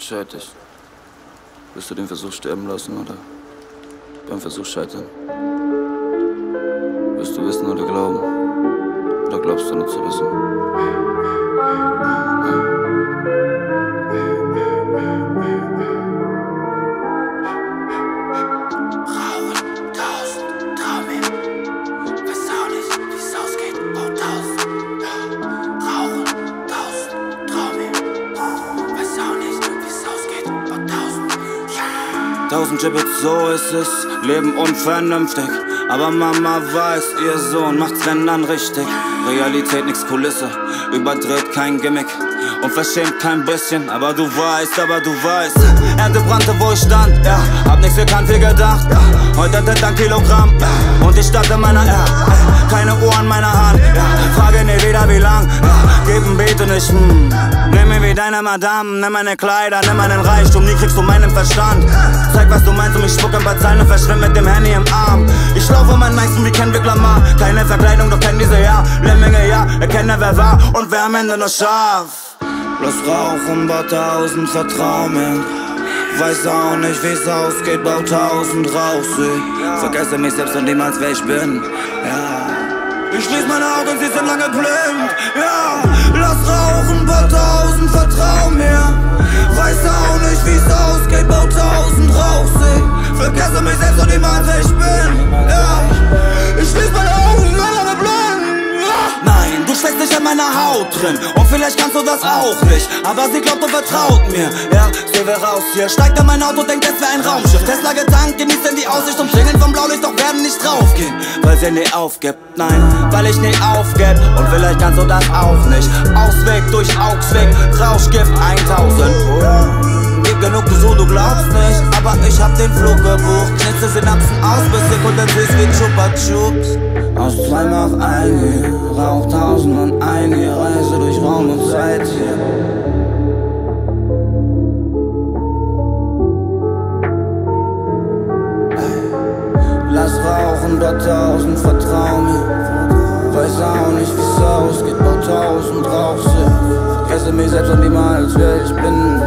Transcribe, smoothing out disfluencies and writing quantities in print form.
Entscheid dich. Willst du den Versuch sterben lassen oder beim Versuch scheitern? Willst du wissen oder glauben? Oder glaubst du nur zu wissen? Tausend Gibbets, so ist es, Leben unvernünftig. Aber Mama weiß, ihr Sohn macht's wenn dann richtig. Realität nix Kulisse, überdreht kein Gimmick und verschämt kein bisschen. Aber du weißt, Ernte brannte, wo ich stand, ja. Hab nix gekannt, viel gedacht, ja. Heute hat er ein Kilogramm, ja. Und ich stand in meiner, ja. Keine Uhr an meiner Hand, ja. Frage nie wieder wie lang, ja. Geb ein Beat und ich, nimm mir wie deine Madame. Nimm meine Kleider, nimm meinen Reichtum, nie kriegst du meinen Verstand. Zeig, was du meinst und ich spuck ein paar Zeilen und verschwind mit dem Handy im Arm. Ich laufe meinen meisten wie Kendrick Lamar. Keine Verkleidung, doch kenn diese ja. Lemminge, ja, erkenne wer war und wer am Ende nur scharf. Bloß rauchen, bau tausend, vertrau mir. Weiß auch nicht, wie's ausgeht, bau tausend raus. Ich vergesse mich selbst und niemals wer ich bin, ja. Ich schließ meine Augen, sie sind lange blind, ja. Lass rauchen, bau tausend, vertrau mir. Weiß auch nicht, wie's ausgeht, bau tausend raus. Ich vergesse mich selbst und niemals wer ich bin, ja. Ich schließ meine Augen, sie sind lange blind, ja. Nein, du steckst nicht in meiner Haut drin und vielleicht kannst du das auch nicht, aber sie glaubt und vertraut mir, ja. Steh wir raus hier, steigt in mein Auto, denkt es wär ein Raumschiff. Tesla getankt, genießt denn die Aussicht, umschlingen vom Blaulicht, doch werden nicht draufgehen, weil sie nie aufgibt, nein, weil ich nie aufgeb. Und vielleicht kannst du das auch nicht. Ausweg durch Augsweg, Rauschgift 1000. Gib genug so, du glaubst nicht, aber ich hab den Flug gebucht. Knitze Synapsen aus, bis Sekunden süß wie Chupa Chups. Aus 2 mach 1 hier, rauch 1001 hier, Reise durch Raum und Zeit hier. Lass rauchen, dort 1000, vertrau mir. Weiß auch nicht, wie's ausgeht, bau 1000 raus, ja. Vergesse mich selbst und niemals wer ich bin.